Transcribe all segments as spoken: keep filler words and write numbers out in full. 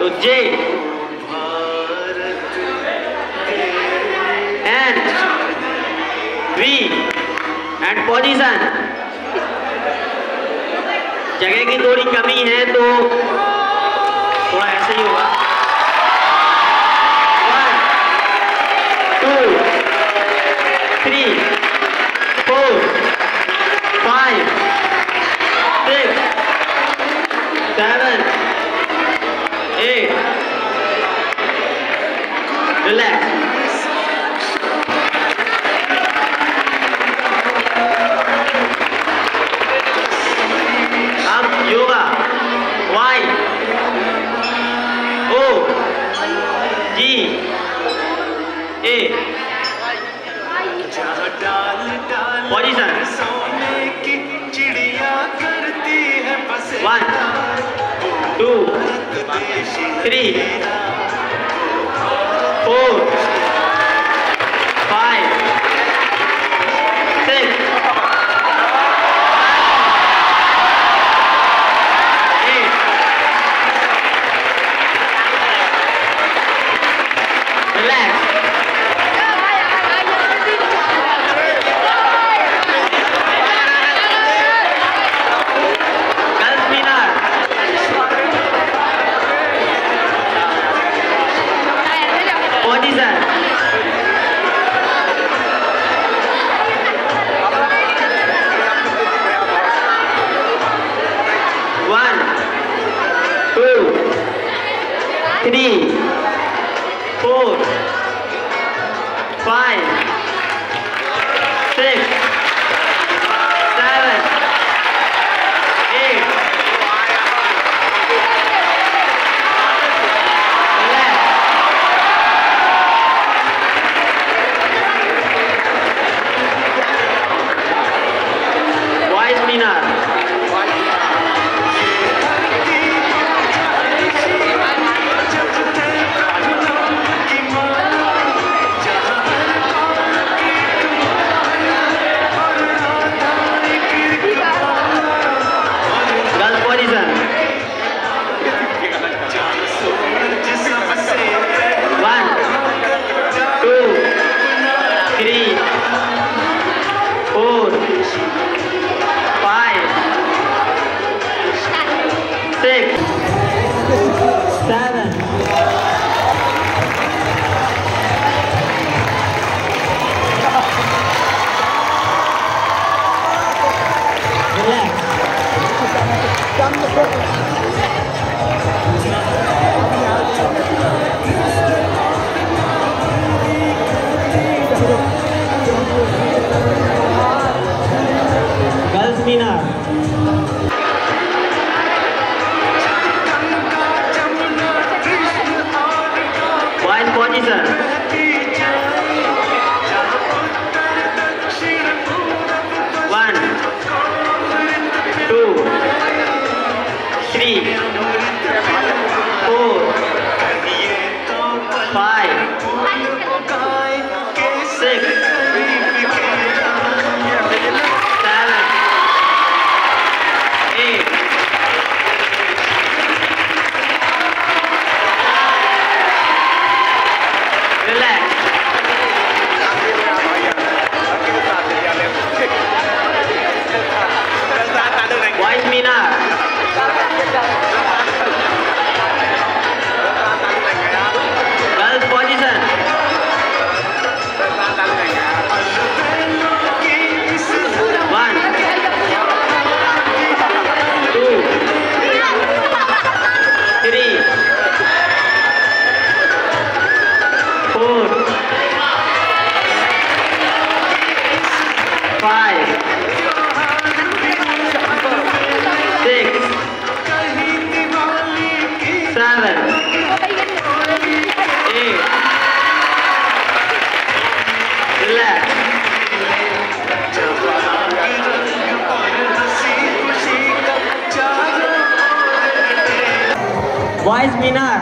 तो J and V and position। जगह की थोड़ी कमी है तो थोड़ा ऐसे ही होगा। One two three four five six seven eight relax. अब yoga Y O G A position. One two three four five six eight relax. Three, four, five, six, seven, eight. Wise Minar. Six, seven, relax. Girls Minar. Position. One, two, three, four, five, six, seven, eight. Relax. Wise Minar. Girls position. One, two, three, four, five, six, seven, eight. Relax. Wise Minar.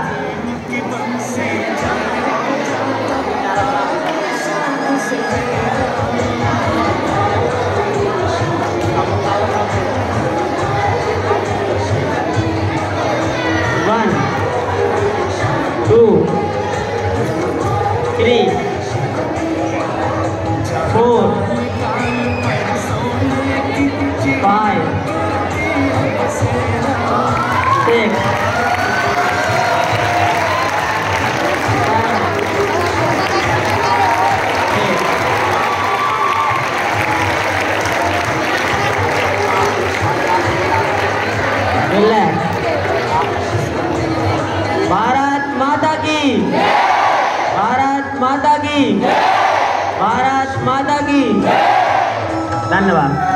One, माता की। धन्यवाद।